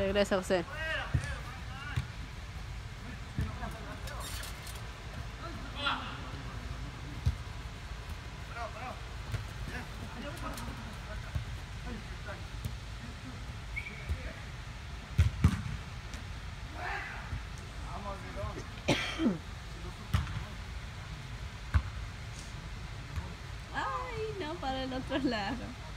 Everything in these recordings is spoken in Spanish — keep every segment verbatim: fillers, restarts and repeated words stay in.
Regresa, José. Ay, no, para el otro lado.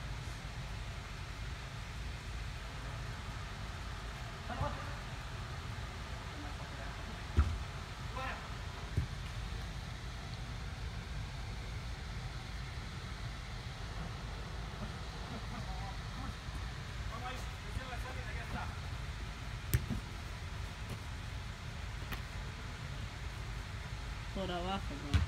Por abajo, ¿no?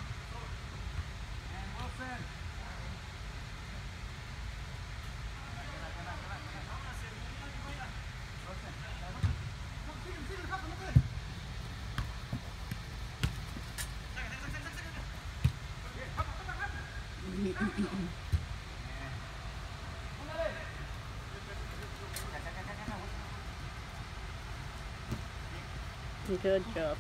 Good job.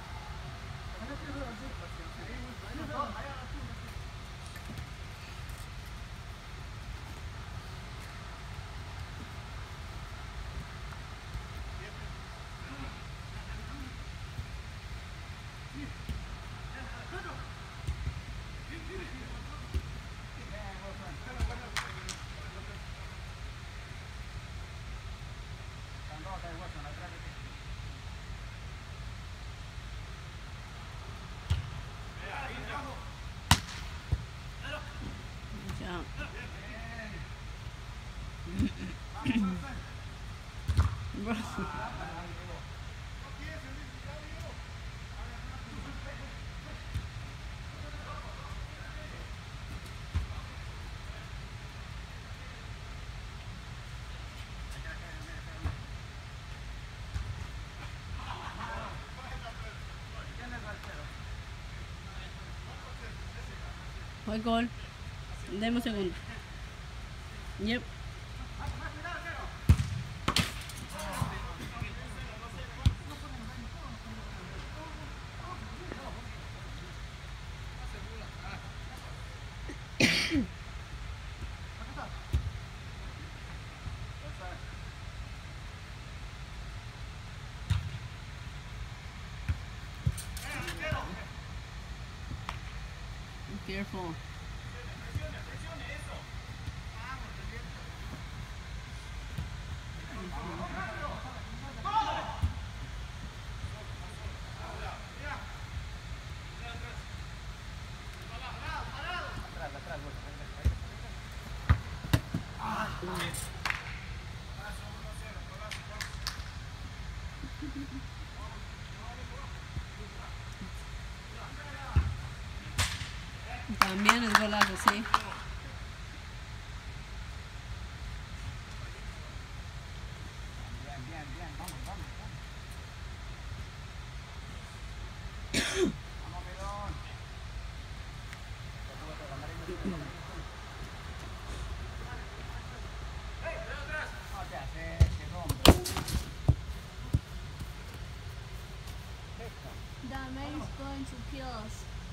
Fue gol. Deme un segundo. Yep. Careful. También es golazo, sí. That man is going to kill us.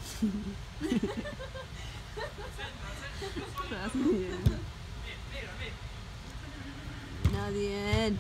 Nadie.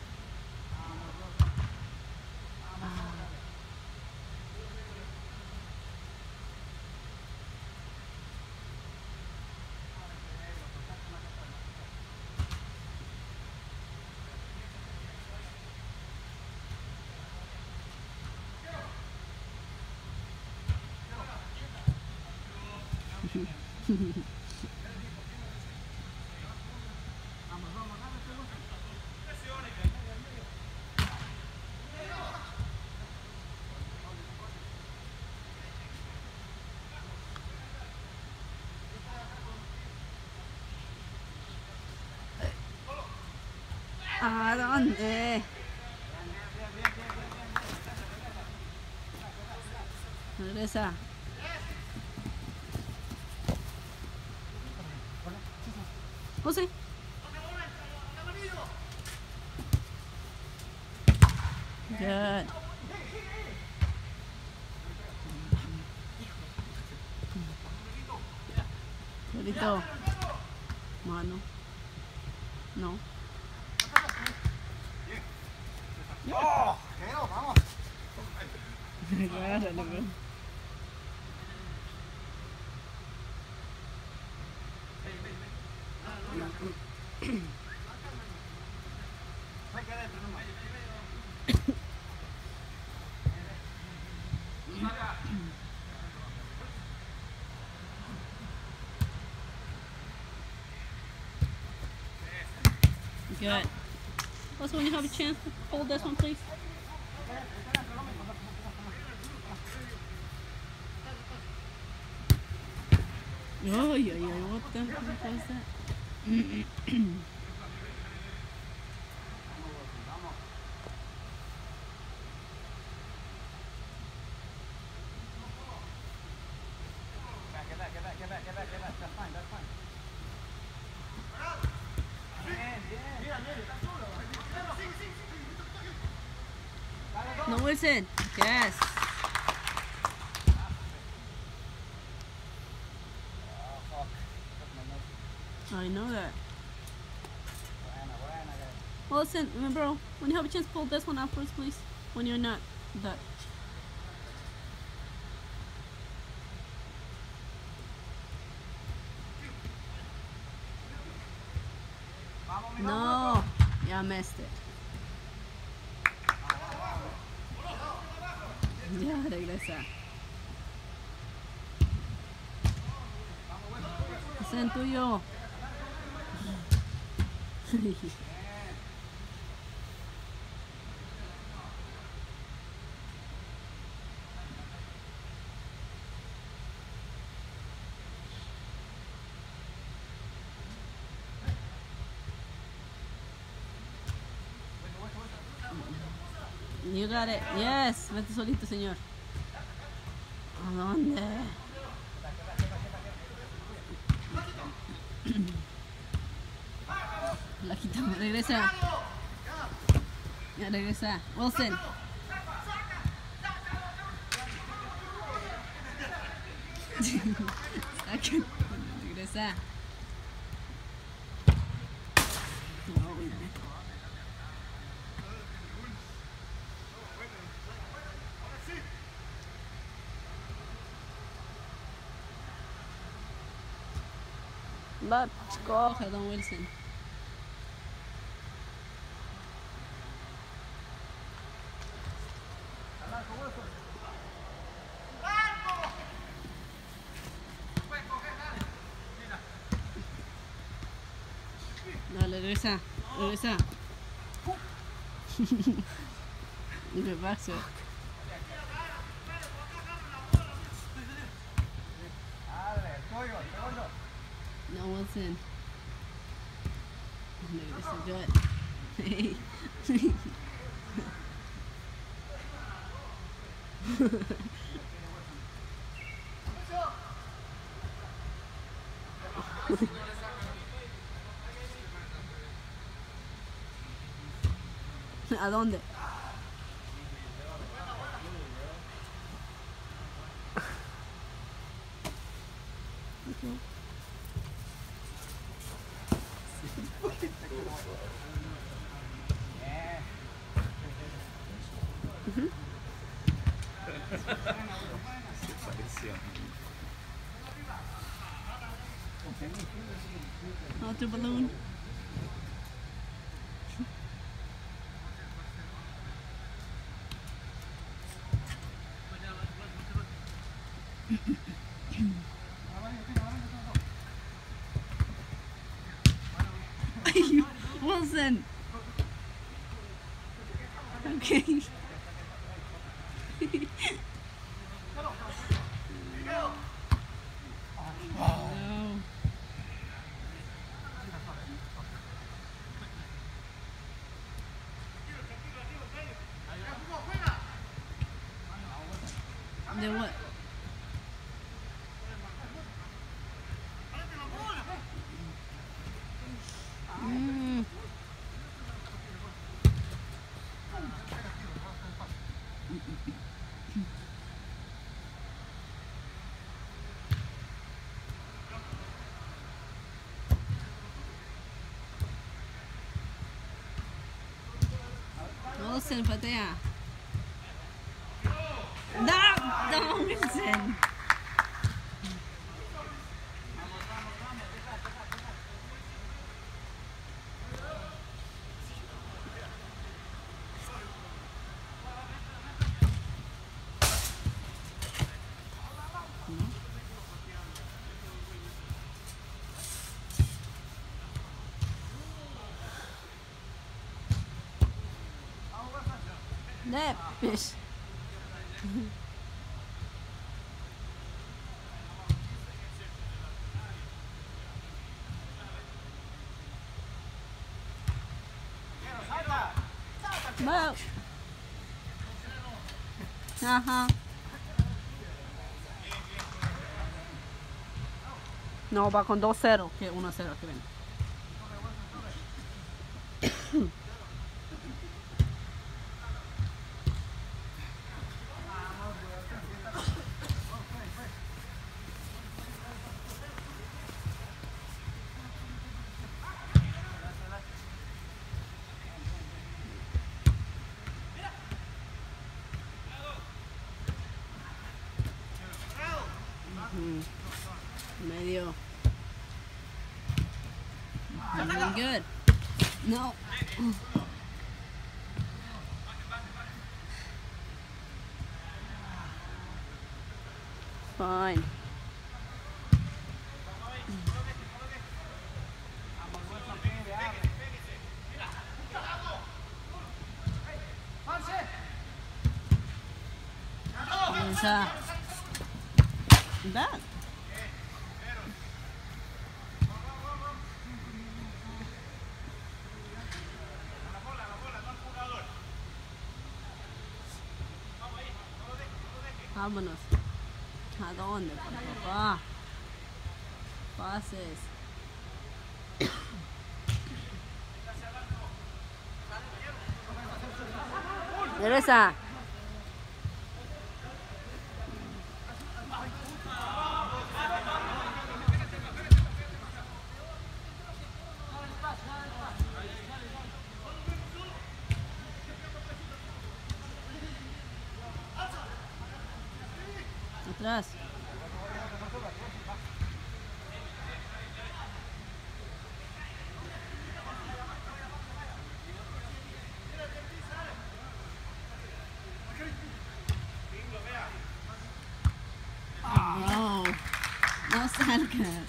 ¿A dónde? Regresa. José. Good. Solito. Mano. No. ¡Oh! ¡Quedó! ¡Vamos! Agárralo, bro. Good. Also, when you have a chance, hold this one, please. Oh, yeah, yeah. What the heck was that? Get back, get back, get back, get back, get back. That's fine, that's fine. No, Wilson. Yes. I know that. Wilson, bro, when you have a chance, pull this one out first, please. When you're not that. No, yeah, I missed it. Ya, regresa. Ese es tuyo. You got it. Yes. Vete solito, señor. ¿A dónde? La quitamos. Regresa. Ya, regresa. Wilson. Regresa. No, no. Va, coge, don Wilson. Dale, regresa, regresa. Y me pasa. No, Wilson. Regresa, good. Hey. ¿A dónde? Okay. Mm-hmm. Water balloon. Wilson. Okay. No. Then what? Mm. Wilson patea. No, no, Wilson. That fish. Well. Ajá. No, va con dos cero, que uno cero que ven. Medio. Really good. No. Fine. Esa. That. Vámonos. ¿A dónde, papá? Pases. Regresa. Atrás. No, no salgas.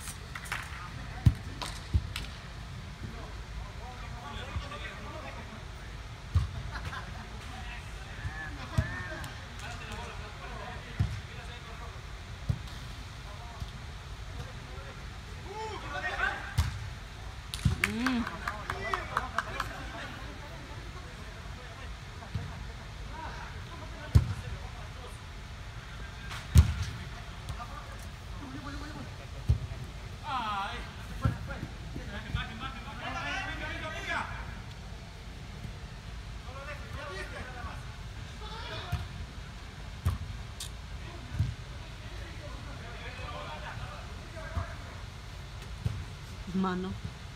Mano.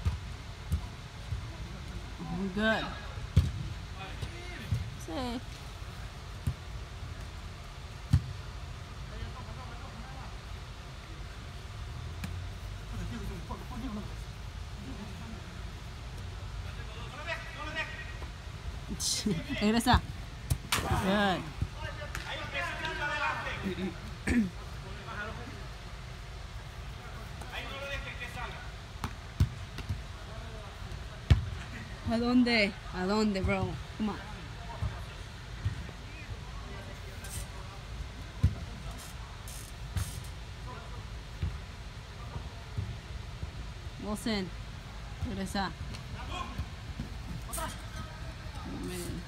Good. Sí. Regresa. Good. ¿A dónde? ¿A dónde, bro? Come on. Wilson, regresa. Man.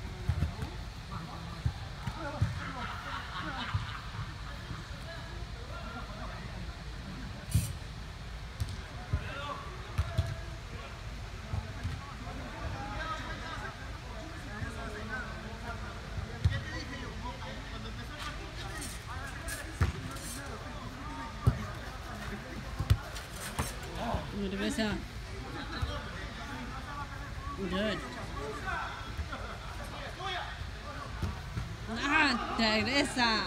Regresa. Good. Ah, regresa.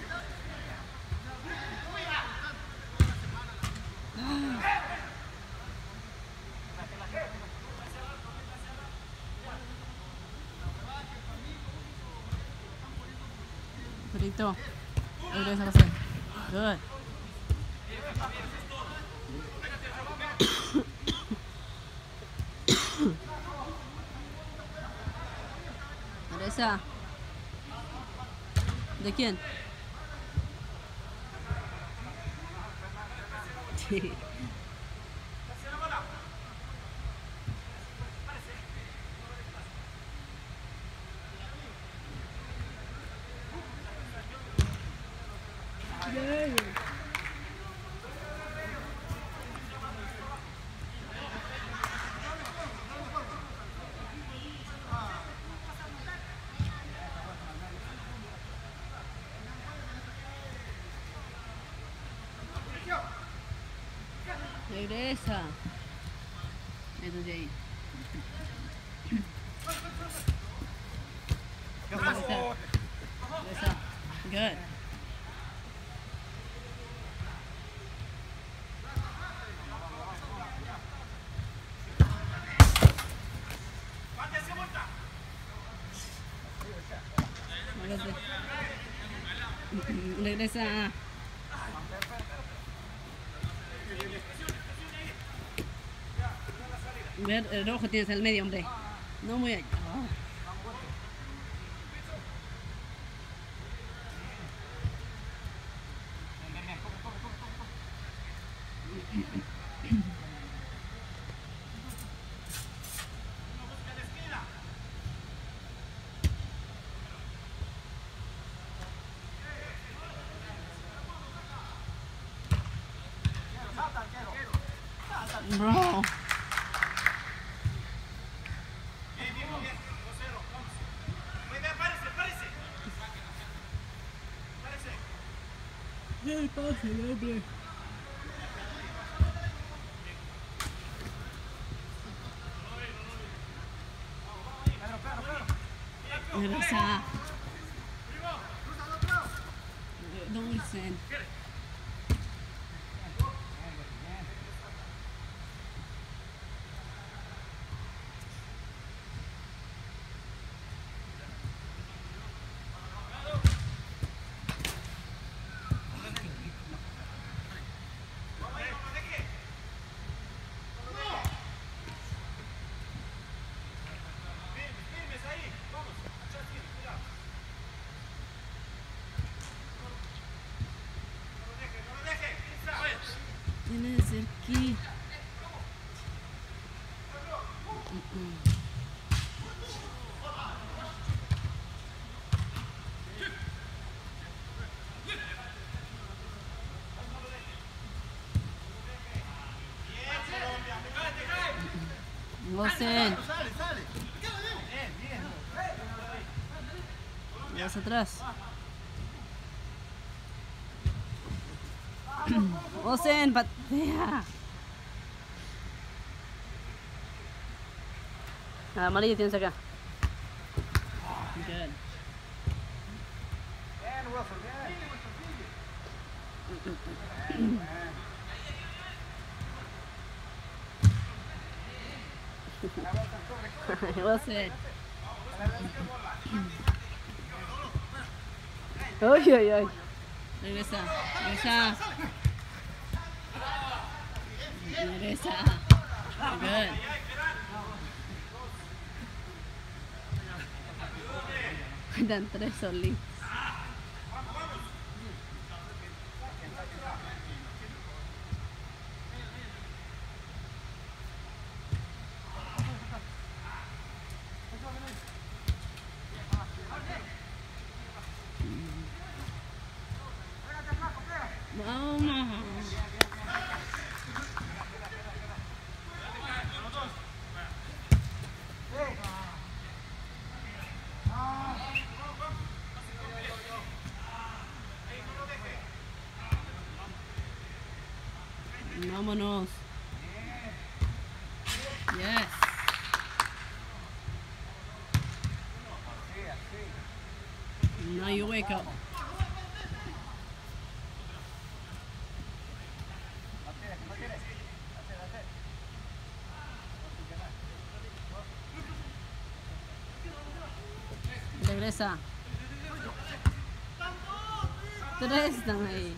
Perito. Regresa, José. Good. Regresa. ¿De quién? Sí. Regresa. Eso de ahí. Regresa. Regresa. Good. Regresa. Regresa. Ver, el rojo tienes el medio, hombre. No muy allá. Oh. Bro. ¿Qué pasa, hombre? Regresa. Don't listen. Tiene que ser aquí. Gosen. Vas atrás. Gosen, patea. La amarilla tienes acá. Good. Bien, Wilson, bien. Gosen. Ay, ay, ay. Regresa, regresa. Regresa. Good. Quedan tres solitos. Vamos. Vámonos. Yes. Now you wake up. Regresa. Tres están ahí.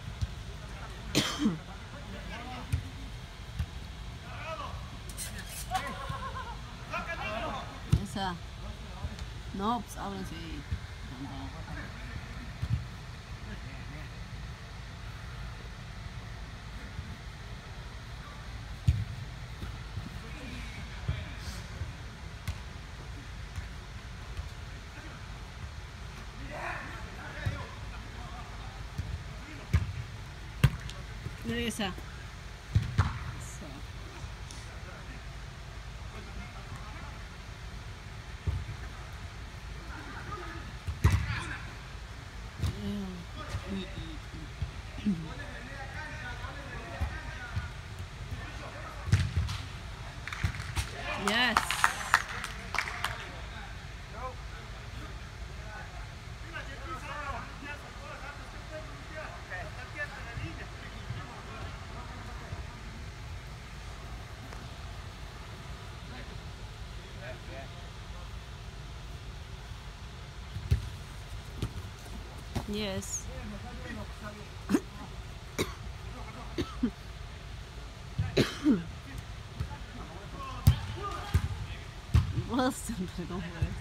Esa. No, pues ábranse ahí. Regresa. Eso. Yes. Yes. Wilson, perdón por eso.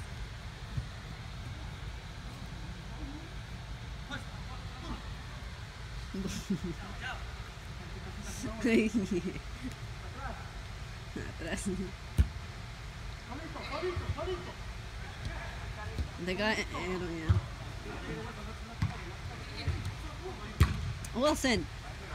Atrás. The guy, I don't know. Wilson.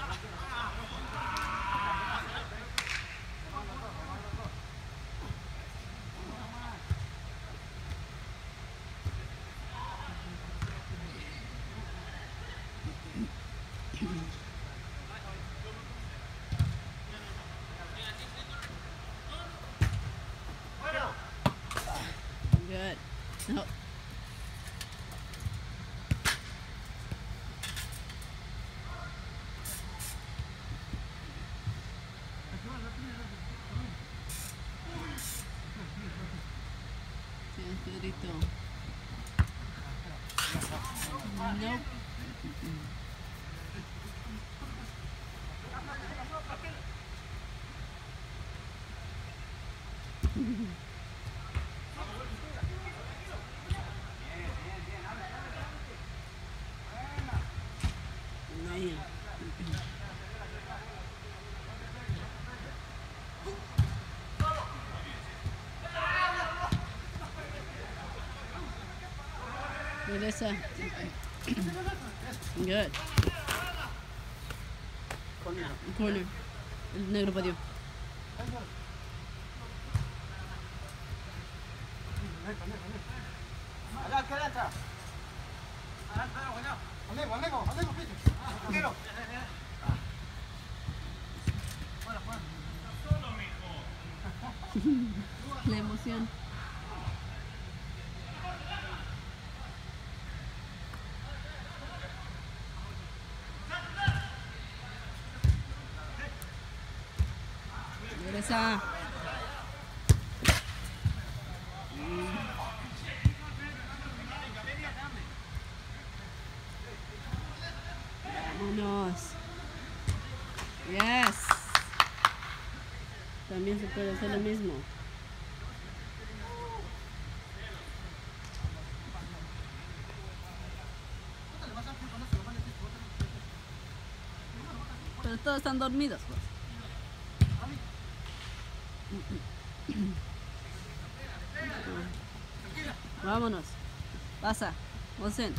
Good. No. Pedrito. Nope. Man. Regresa. Good. Corner. El negro pateó. La emoción. Regresa. Vámonos. Yes. También se puede hacer lo mismo. Pero todos están dormidos, pues. Vámonos. Pasa. Wilson.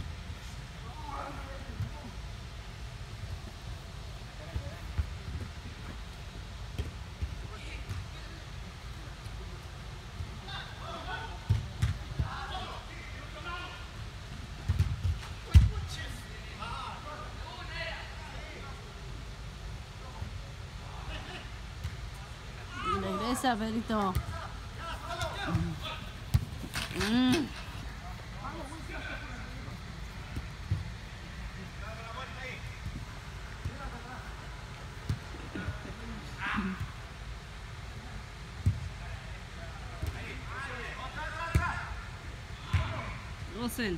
Regresa, Pedrito. Mm. Wilson.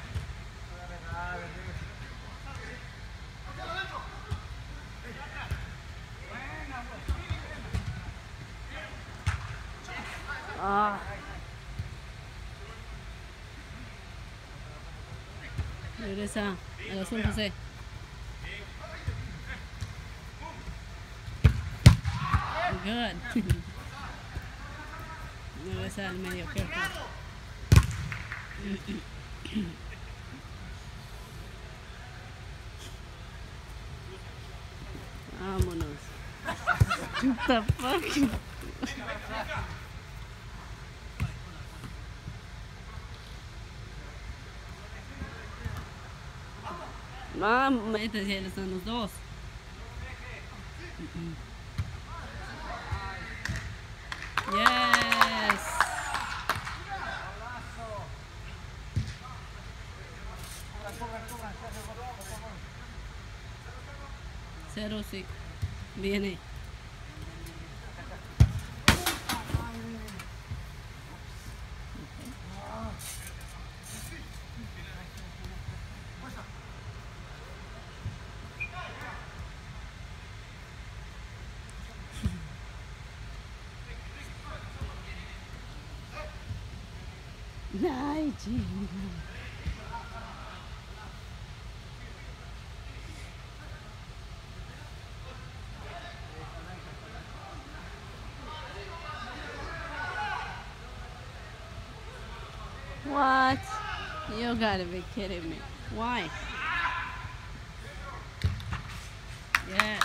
Ah. Regresa al azul, José. Good. Regresa al medio, careful. Vámonos. What the fuck? Ah, métese, ya están los dos. Yes. Cero, sí. Viene. Ay, chingo. What? You gotta be kidding me. Why? Yes.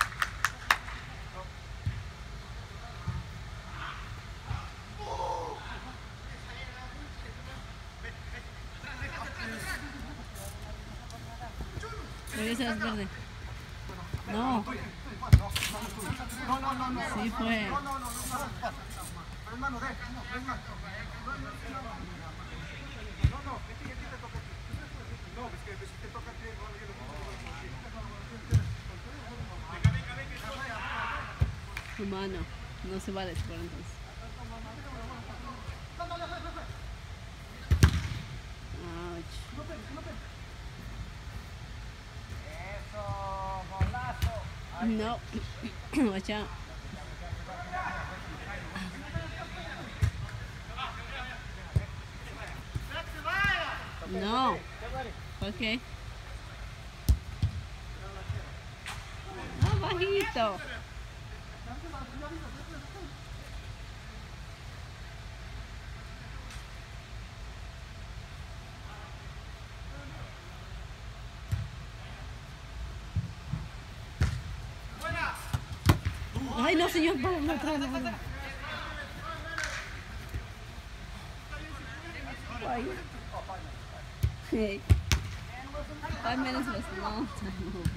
Regresa verde. No. Sí fue. Humano. No se vale por entonces. Ouch. No. Watch out. No. Okay. Ah, bajito. Ay, no, señor, para no traerlo. Hey. Five minutes was a long time over.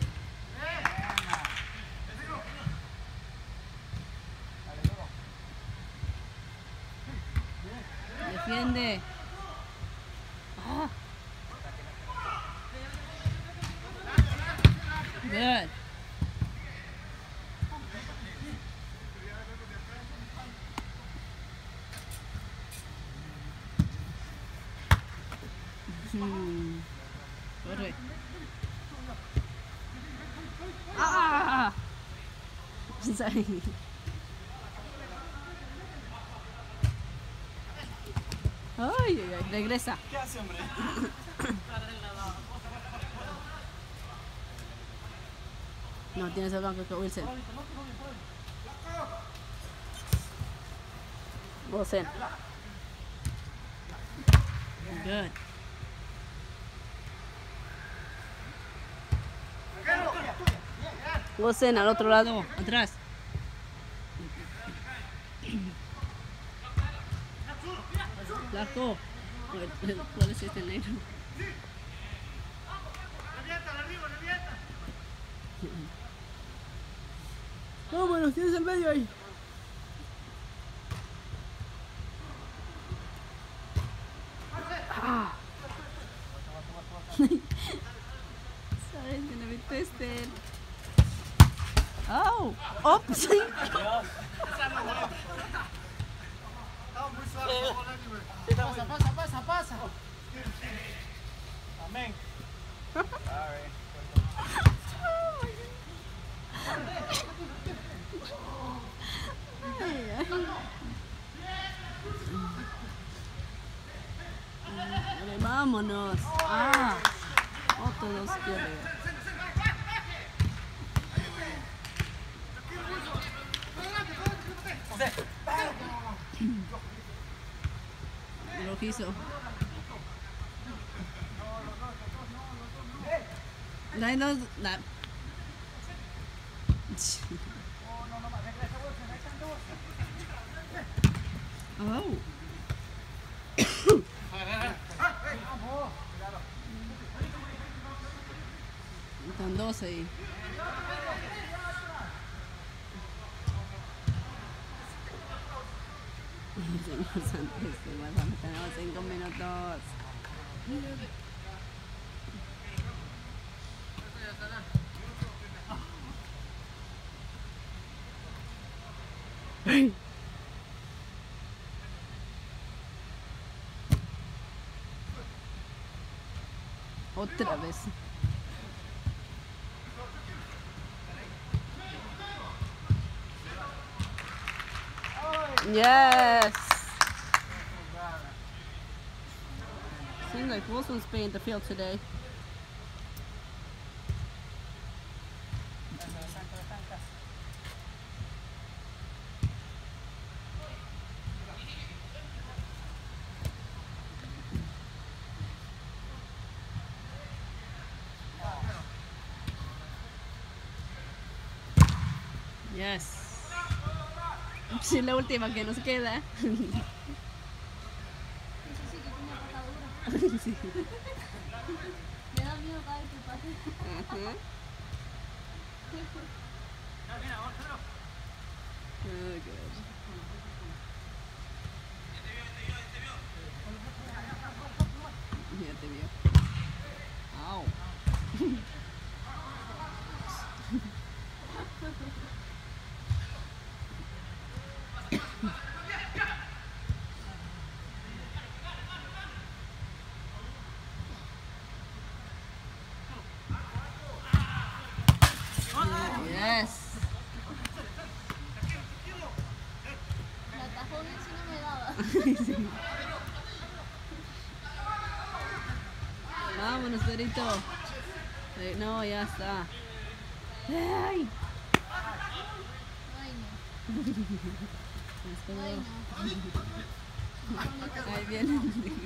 Defiende. Ah. Good. Hmm. Corre. Ah. Sorry. Ay, ay, ay, regresa. ¿Qué hace, hombre? No, tienes el banco que Wilson. Wilson. Good. Wilson, al otro lado, atrás. Flaco. ¿Cuál es este negro? Vámonos, tienes el medio ahí. Ah. Sorry, it's gonna be twisted. Oh, oops. Pasa, pasa, pasa, pasa. Amén. Sorry. Vale, vámonos. Ah, otro dos pierde. Rojizo. No, no, no. Oh. Están dos ahí. Señor Santísimo, tenemos cinco minutos. Otra vez. Yes. Seems like Wilson's playing the field today. Yes. Sí, la última que nos queda. Eso sí que tiene patadura. Sí. Me da miedo caer tu pate. Ajá. Oh, good. Ya te vio. Au. Yes. Me atajó bien si no me daba. Sí. Vámonos, Dorito. Eh, No, ya está. Ay. Ay, Hasta no. Ay, luego. no. Ahí viene.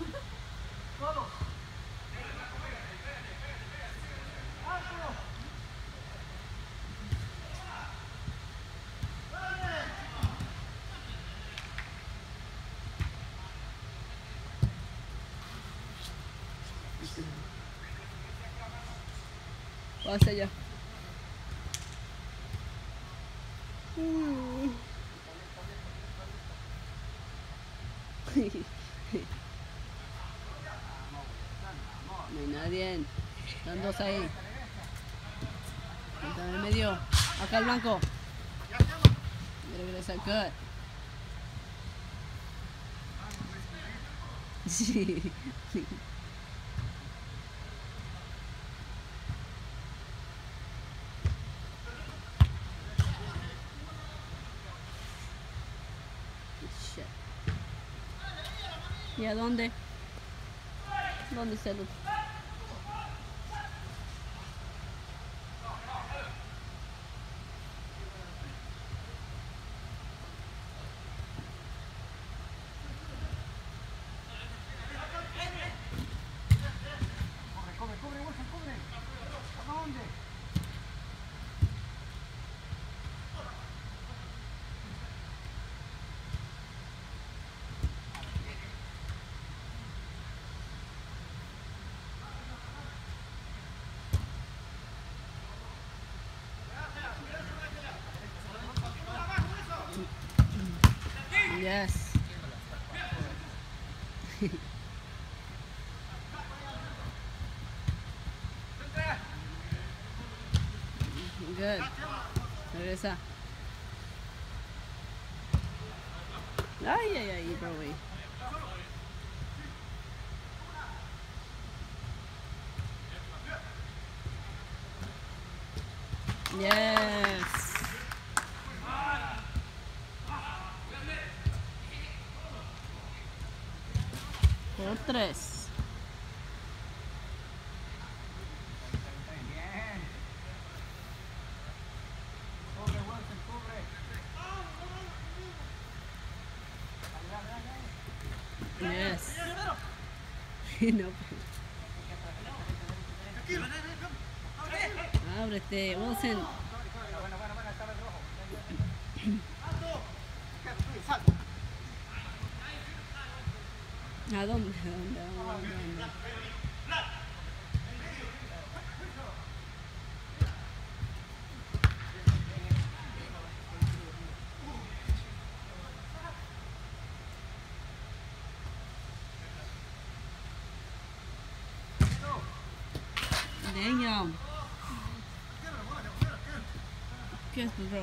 Pasa ya. Mm. No hay nadie. Están dos ahí. Está en el medio. Acá el blanco. Y regresa el cut. Sí. Shit. ¿Y a dónde? ¿Dónde está el otro? Corre, corre, Wilson, corre. ¿A dónde? Yes. Good. Regresa. Ay, ay, ay, Broadway. Yes. Por tres. Bien. Cubre, Wilson, cubre. Dale, dale, dale. Yes. No. Ábrete, Wilson. Bueno, bueno, bueno, estaba el rojo. ¿A dónde? ¿A dónde? ¿A dónde? ¿A dónde? Damn. ¿Qué es, bro?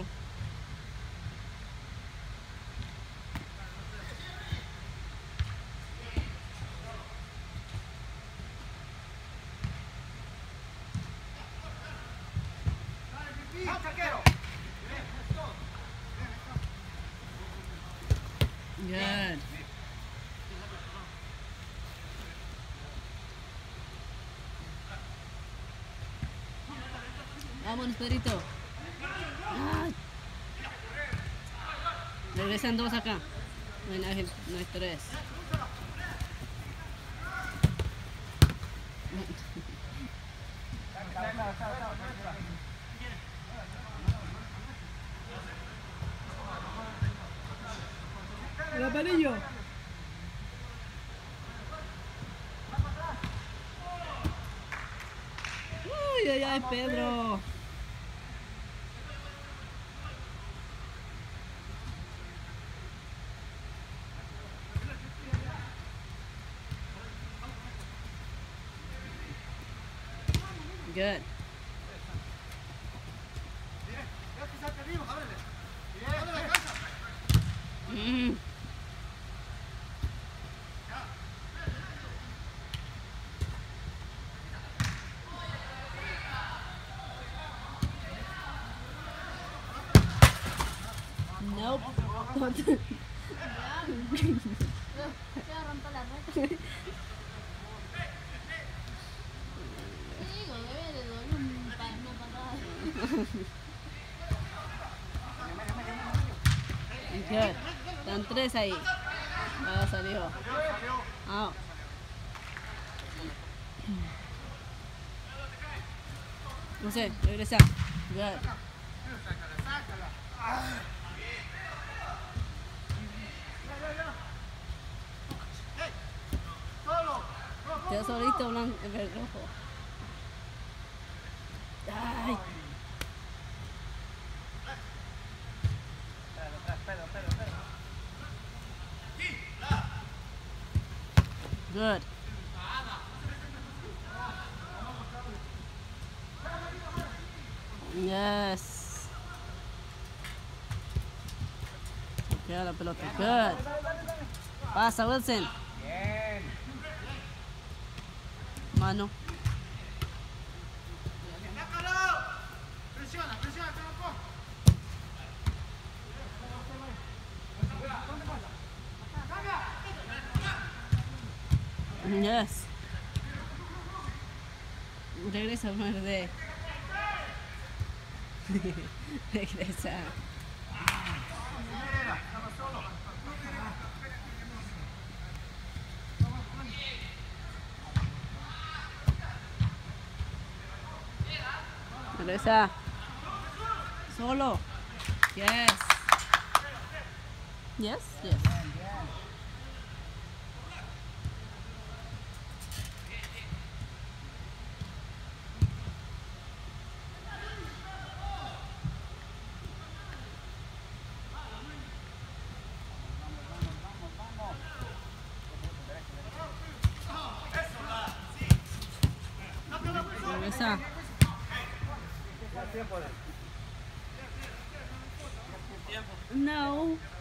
Good. Vámonos, Pedrito. Ay. Regresan dos acá. No hay, no hay tres. El amarillo. Uy, ay, ay, Pedro. Good. Mm. Nope. Ya rompo la red. ¿Qué digo? Debe de doler un pa- una patada. Good. Están tres ahí. Ah, salió. Ah. No sé, regresa. Good. Te solito blanco, verde, rojo. Ay. Good. Yes. Queda la pelota. Good. Pasa, Wilson. Bien. Mano. Presiona, presiona, Yes. Regresa, verde. Regresa. Regresa. Solo. Yes. Yes, yes. Regresa. No.